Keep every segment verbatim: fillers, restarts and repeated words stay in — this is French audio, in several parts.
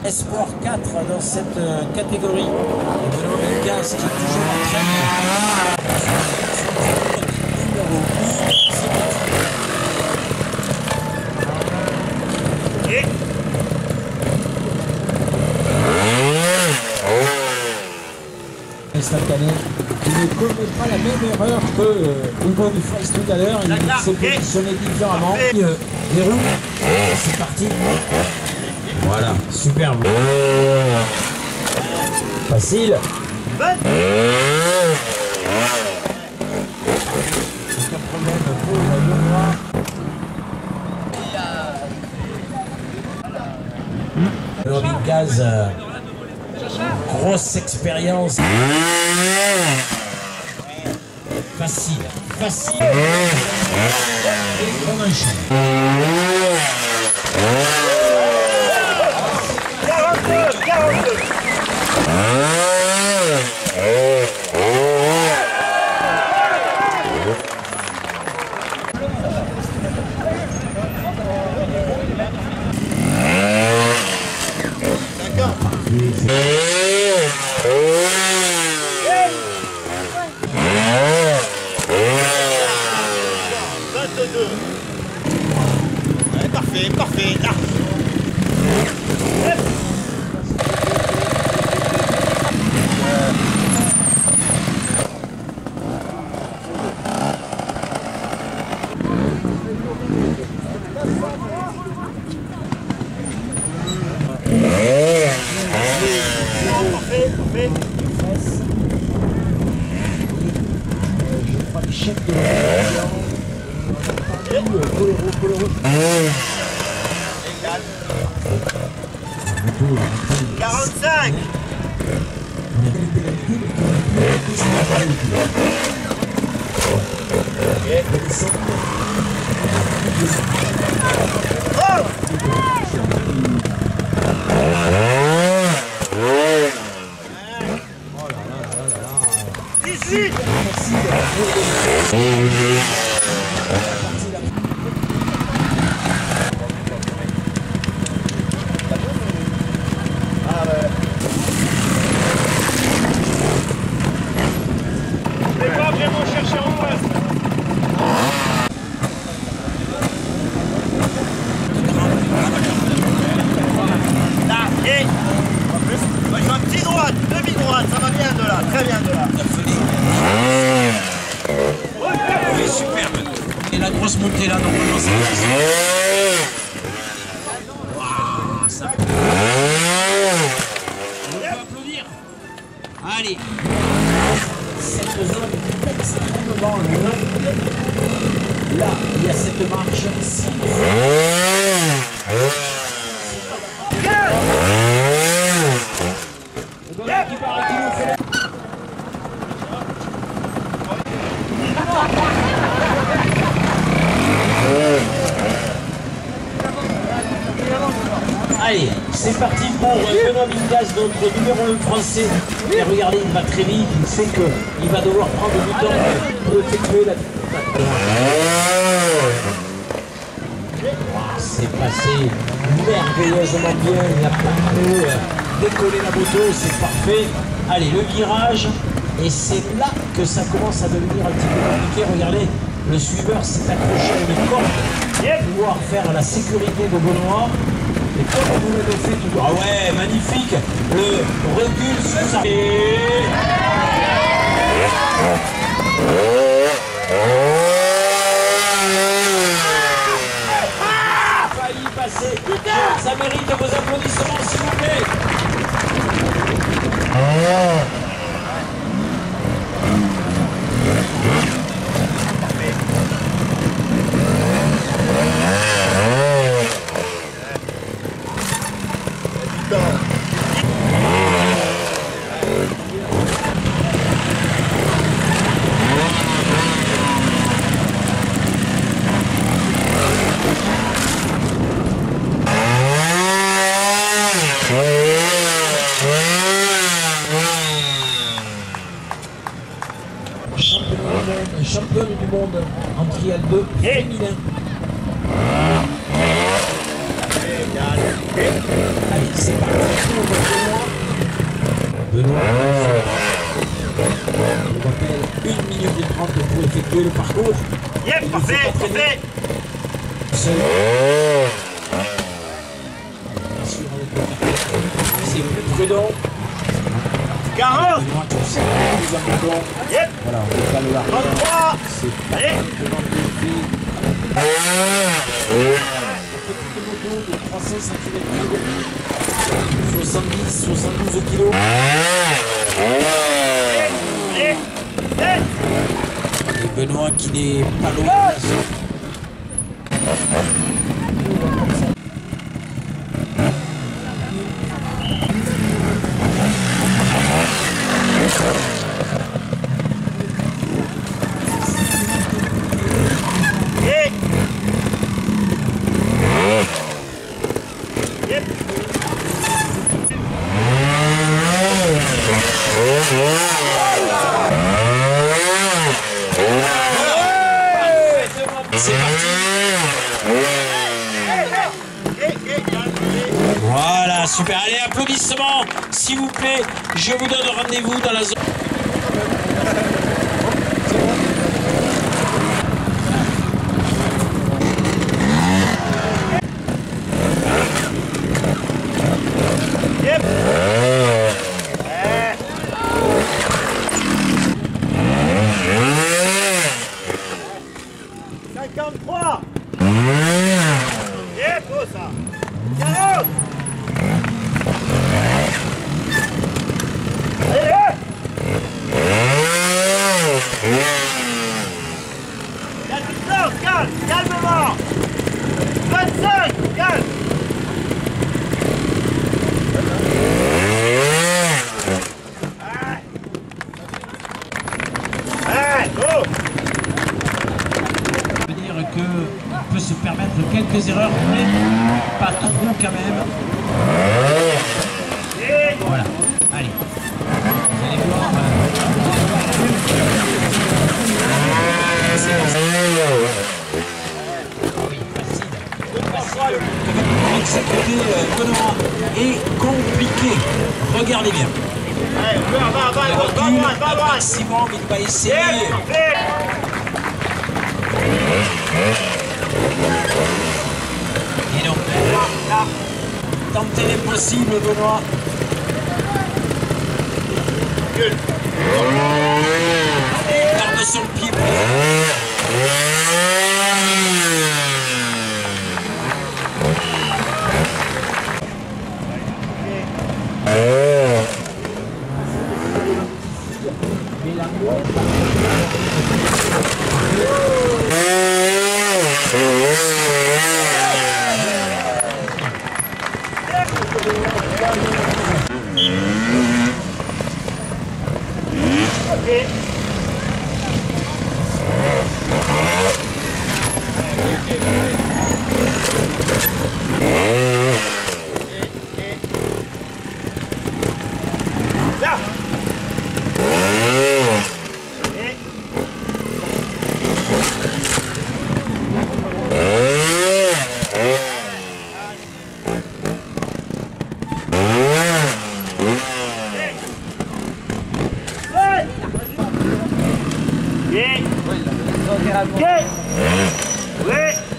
Espoir quatre dans cette euh, catégorie. Et Benoît Lucas qui est toujours en train numéro Instantané, qui ne commet pas la même erreur que euh, Hugo Dufresne tout à l'heure. Il s'est positionné différemment. Et, euh, les roues, c'est parti. Voilà, superbe. Facile. Aucun problème pour le Benoît. Benoît Gaz, euh, grosse expérience. Facile, facile. Et on enchaîne. quarante-deux, quarante-deux. vingt-deux. Ouais, parfait, parfait. Là. Parfait, parfait. Je crois que chef de la Coloro, Coloro. quarante-cinq. dix-huit. Je vais pas vraiment chercher en face. Là, et moi, je vais un petit droite, demi-droite, ça va bien de là, très bien de là. Oui, superbe. Et la grosse montée là, normalement, ça passe. Waouh, ça peut. On peut applaudir. Allez. Cette zone est extrêmement longue. Là, il y a cette marche. Qui part, qui nous fait la... Allez, c'est parti pour Benoît Lucas, notre numéro un français. Et regardez, il va très vite, il sait qu'il va devoir prendre du temps pour effectuer la... Wow, c'est passé merveilleusement bien, il n'a pas trop décollé la moto, c'est parfait. Allez, le virage, et c'est là que ça commence à devenir un petit peu compliqué. Regardez, le suiveur s'est accroché à une corde pour pouvoir faire la sécurité de Benoît. Et comme vous l'avez fait tout... Ah ouais, magnifique. Le recul sous sa... Ah, failli passer. Ça mérite vos applaudissements, s'il vous plaît. Championne du monde en trial deux féminin. Allez, c'est parti. Benoît. On rappelle une minute et trente pour effectuer le parcours. Yep, parfait, parfait. Seul. C'est plus prudent. quarante. Benoît qui observe plus abondant. Yep. Voilà, on décale là. trente-trois. C'est Allez. Petite moto de trois cent cinquante kilos. soixante-dix, soixante-douze kilos. Allez. Allez. Et Benoît qui n'est pas loin. C'est parti. Voilà, super. Allez, applaudissements, s'il vous plaît. Je vous donne rendez-vous dans la zone. Yep. cinquante-trois. Yep, beau ça. quarante. Allez, distance, calme, calmement. vingt-cinq, calme. Allez, go. Peut se permettre quelques erreurs, mais pas trop quand même. Voilà, allez. Vous allez voir. Oui, facile. Facile. Exécuter Benoît est compliqué. Regardez bien. Allez, va, va, va, va, va, va, va, va. Maximum, il va essayer. Et donc, tentez l'impossible, Benoît. Allez, garde son pied. Ok. Là. Ok. Oui.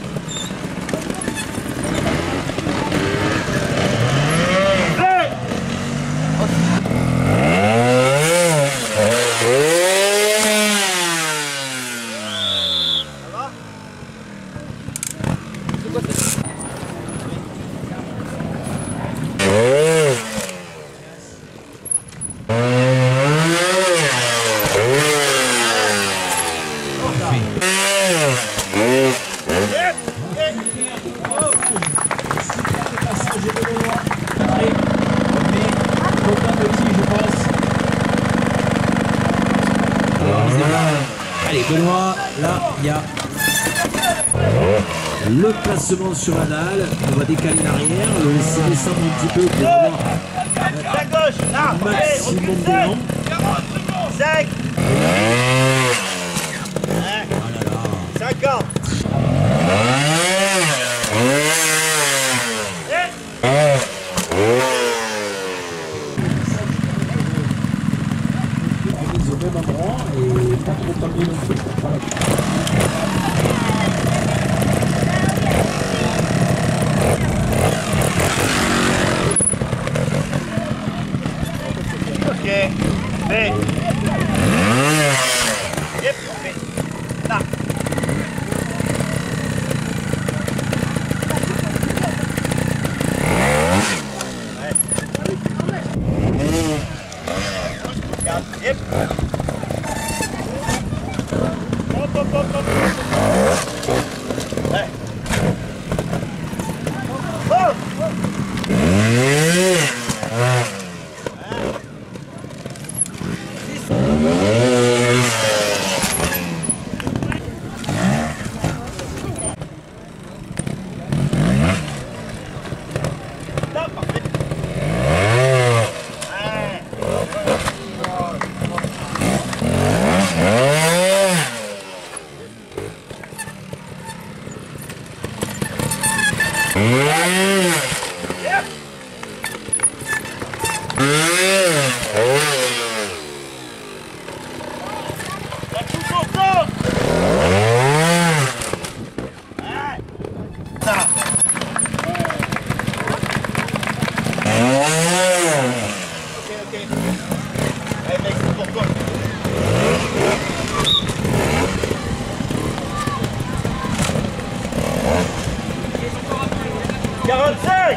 Allez, Benoît, là, il y a le placement sur la dalle. On va décaler l'arrière, le laisser descendre un petit peu pour avoir À gauche, là. un maximum d'élan. cinq. Oh là là. cinquante. Parfait. Yep, parfait. Là. Yep. Hop, hop, hop, hop. Ouais. Oh. Là, parfait. Yep. La touche au centre. Ouais. Ça. Ok, ok. Allez mec, c'est pour toi. quarante-cinq.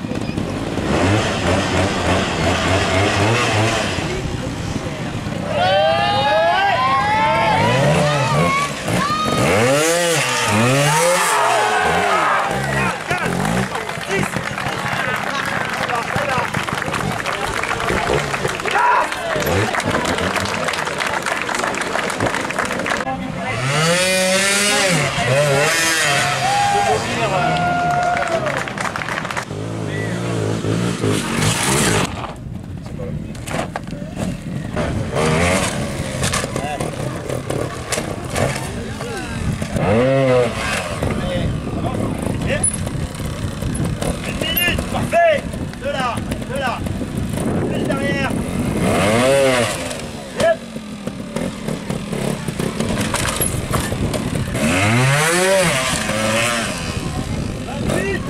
Une minute, parfait. De là, de là. Plus derrière. Yep. vingt-huit.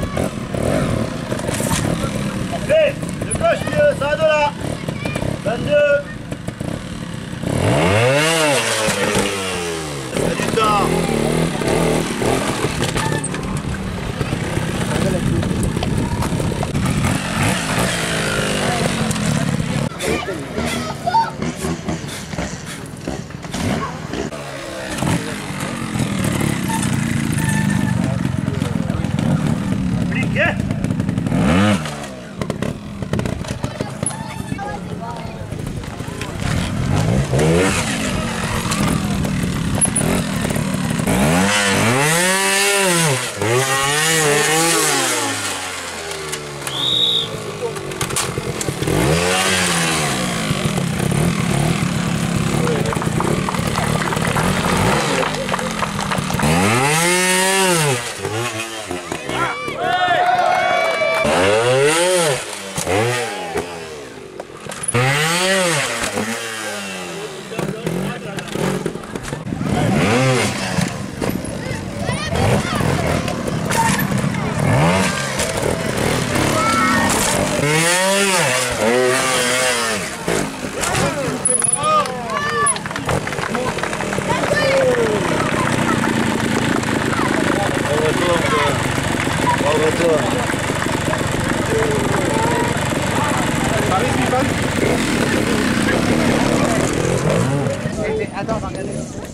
Parfait. De gauche mieux, ça va de là. vingt-deux. C'est du temps. Appliquez. Attends, on va regarder.